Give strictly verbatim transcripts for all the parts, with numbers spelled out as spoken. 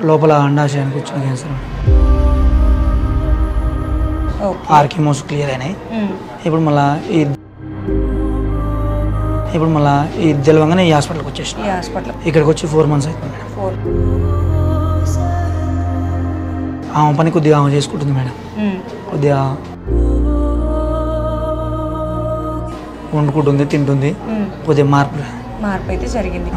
లోపల అండాశయానికి వచ్చిన క్యాన్సర్. ఆరు కీమోస్ క్లియర్ అయినాయి. ఇప్పుడు మళ్ళీ ఈ ఇప్పుడు మళ్ళీ ఈ తెలవంగానే ఈ హాస్పిటల్కి వచ్చేసి ఇక్కడికి వచ్చి ఫోర్ మంత్స్ అవుతుంది మేడం. ఆమె పని కొద్దిగా ఆమె చేసుకుంటుంది మేడం. కొద్దిగా వండుకుంటుంది, తింటుంది. కొద్దిగా మార్పు మార్పు అయితే జరిగింది.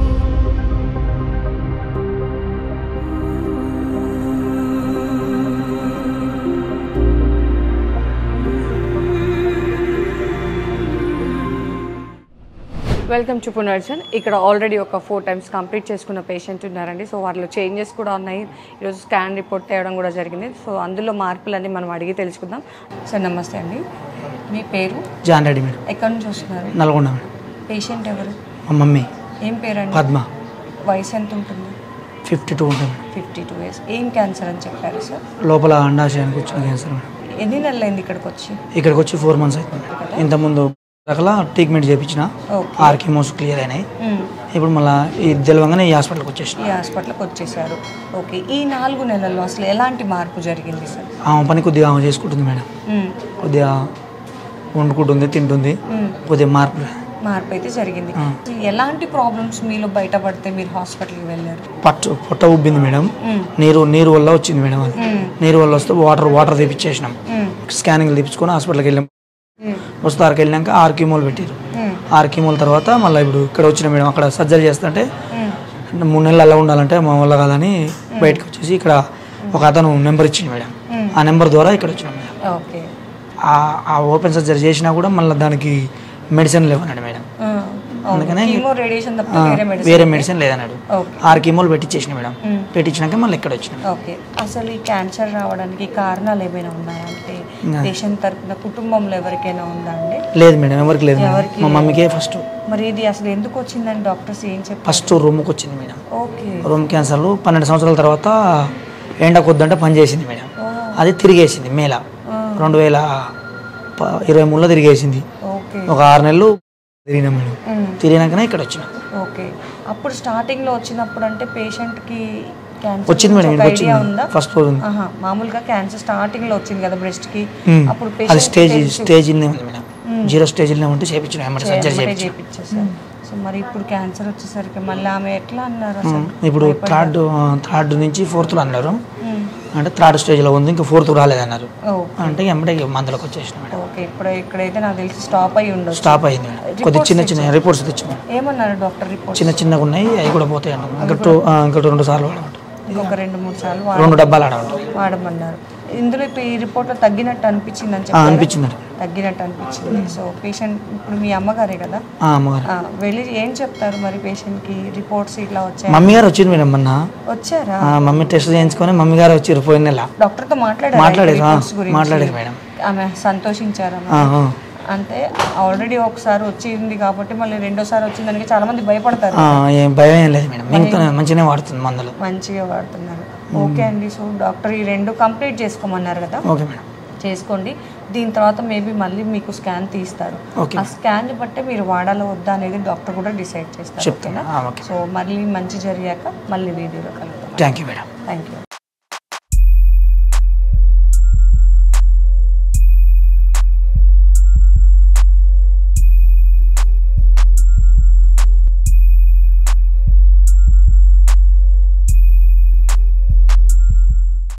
Welcome to Punarjan. ఇక్కడ ఆల్రెడీ ఒక ఫోర్ టైమ్స్ కంప్లీట్ చేసుకున్న పేషెంట్ ఉన్నారండి. సో వాటిలో చేంజెస్ కూడా ఉన్నాయి. ఈరోజు స్కాన్ రిపోర్ట్ తేవడం కూడా జరిగింది. సో అందులో మార్పులన్నీ మనం అడిగి తెలుసుకుందాం. సార్ నమస్తే అండి, మీ పేరు? John Reddy madam. ఎక్కడి నుంచి వస్తున్నారు? నల్గొండ మేడం. పేషెంట్ ఎవరు? మా మమ్మీ. ఏం పేరండి? పద్మ. వయసు ఎంత ఉంటుంది? ఫిఫ్టీ టూ ఉంటుంది. Fifty two years. ఏం క్యాన్సర్ అని చెప్పారు సార్? లోపల అండాశయానికి వచ్చిన క్యాన్సర్ మేడం. ఎన్ని నెలలు అయింది ఇక్కడికి వచ్చి? ఇక్కడికి వచ్చి ఫోర్ మంత్స్ అవుతుంది. ఇంతకుముందు రకాల ట్రీట్మెంట్ చేయించిన ఆరు కీమోస్ క్లియర్ అయినాయి. ఇప్పుడు మళ్ళీ ఈ తెలవంగానే ఈ హాస్పిటల్కి వచ్చేసి ఈ హాస్పిటల్కి వచ్చేసారు. ఓకే, ఈ నాలుగు నెలల్లో అసలు ఎలాంటి మార్పు జరిగింది సార్? ఆమె పని కొద్దిగా ఆమె చేసుకుంటుంది మేడం. కొద్దిగా వండుకుంటుంది, తింటుంది. కొద్దిగా మార్పు మార్పు అయితే జరిగింది. ఎలాంటి ప్రాబ్లమ్స్ మీలో బయటపడితే మీరు హాస్పిటల్కి వెళ్ళారు? పట్టు పొట్ట ఉబ్బింది మేడం. నీరు నీరు వల్ల వచ్చింది మేడం. అది నీరు వల్ల వస్తే వాటర్ వాటర్ తెప్పించేసినాం. స్కానింగ్ తెప్పించుకొని హాస్పిటల్కి వెళ్ళాం. వస్తారికి వెళ్ళాక ఆరు కీమోలు పెట్టారు. ఆరు కీమోల తర్వాత మళ్ళీ ఇప్పుడు ఇక్కడ వచ్చిన మేడం. అక్కడ సర్జరీ చేస్తుంటే మూడు నెలలు అలా ఉండాలంటే మా వల్ల కాదని బయటకు వచ్చేసి ఇక్కడ ఒక అతను నెంబర్ ఇచ్చింది మేడం. ఆ నెంబర్ ద్వారా ఇక్కడ వచ్చినాం మేడం. ఆ ఓపెన్ సర్జరీ చేసినా కూడా మళ్ళీ దానికి మెడిసిన్ లేవన్నాడు మేడం. అందుకనే వేరే మెడిసిన్ లేదన్నాడు. ఆరు కీమోలు పెట్టించేసిన మేడం. పెట్టించినాక మళ్ళీ ఇక్కడ వచ్చిన. ఓకే, అసలు ఈ క్యాన్సర్ రావడానికి కారణాలు ఏమైనా ఉన్నాయంటే పేషెంట్ తరపున కుటుంబంలో ఎవరికైనా ఉందా అండి? లేదు మేడం, ఎవరికి లేదు. మా మమ్మీకే ఫస్ట్. మరి ఇది అసలు ఎందుకు వచ్చిందని డాక్టర్స్ ఏం చెప్పారు? ఫస్ట్ రూమ్కి వచ్చింది మేడం. ఓకే, రూమ్ క్యాన్సర్లు పన్నెండు సంవత్సరాల తర్వాత ఎండ కొద్దంటే పని చేసింది మేడం. అది తిరిగేసింది మేల రెండు వేల ఇరవై మూడులో తిరిగేసింది. ఒక ఆరు నెలలు తిరిగినా మేడం. తిరిగినాకనే ఇక్కడ వచ్చిన. ఓకే, అప్పుడు స్టార్టింగ్ లో వచ్చినప్పుడు అంటే పేషెంట్ కి వచ్చింది మేడం. ఐడియా ఉందా? ఫస్ట్ రోజు మామూలుగా క్యాన్సర్ స్టార్టింగ్ లో వచ్చింది కదా బ్రెస్ట్ కి, అప్పుడు అది స్టేజ్ స్టేజ్ ఉంది మేడం. జీరో స్టేజ్లో ఉంటే చేయించిన సర్జరీ చేయించేసారు. సో మరి ఇప్పుడు క్యాన్సర్ వచ్చేసరికి మళ్ళీ ఆమె ఎట్లా అన్నారు? ఇప్పుడు థర్డ్ థర్డ్ నుంచి ఫోర్త్లో అన్నారు. అంటే థర్డ్ స్టేజ్లో ఉంది, ఇంకా ఫోర్త్ రాలేదన్నారు. అంటే ఎమ్మటే మందులకు వచ్చేసిన మేడం. ఓకే, ఇప్పుడు ఇక్కడైతే నాకు తెలిసి స్టాప్ అయ్యి ఉండదు. స్టాప్ అయింది మేడం. కొద్దిగా చిన్న చిన్న రిపోర్ట్స్ తెచ్చింది. ఏమన్నారు డాక్టర్? రిపోర్ట్ చిన్న చిన్నగా ఉన్నాయి, అవి కూడా పోతాయి అన్నారు. ఇంకా టూ ఇంకా రెండు సార్లు వాడమంటారు. ఇంకొక రెండు మూడు సార్లు రెండు డబ్బాలు ఆడమంటారు వాడమన్నారు. ఇందులో ఇప్పుడు ఈ రిపోర్ట్లో తగ్గినట్టు అనిపించింది అని చెప్పి అనిపించింది తగ్గినట్టు అనిపించింది. సో పేషెంట్ ఇప్పుడు మీ అమ్మగారే కదా, వెళ్ళి ఏం చెప్తారు మరి పేషెంట్ కి? రిపోర్ట్స్ ఇట్లా వచ్చాయి. మమ్మీ గారు వచ్చింది మేడం మొన్న. వచ్చారా? మమ్మీ టెస్ట్ చేయించుకొని మమ్మీ గారు వచ్చారు పోయిన నెల. డాక్టర్ తో మాట్లాడారు మాట్లాడారు మేడం. ఆమె సంతోషించారా? అంటే ఆల్రెడీ ఒకసారి వచ్చింది కాబట్టి మళ్ళీ రెండోసారి వచ్చిందానికి చాలా మంది భయపడతారు. భయం ఏం లేదు మేడం, మంచిగానే వాడుతుంది మందులు, మంచిగా వాడుతున్నారు. ఓకే అండి, సో డాక్టర్ ఈ రెండు కంప్లీట్ చేసుకోమన్నారు కదా. ఓకే మేడం, చేసుకోండి. దీని తర్వాత మేబీ మళ్ళీ మీకు స్కాన్ తీస్తారు. ఆ స్కాన్ బట్టే మీరు వాడాలో వద్దా అనేది డాక్టర్ కూడా డిసైడ్ చేస్తారు. ఓకేనా? సో మళ్ళీ మంచి జరిగాక మళ్ళీ వీడియోలో కలుగుతాం. Thank you madam. Thank you.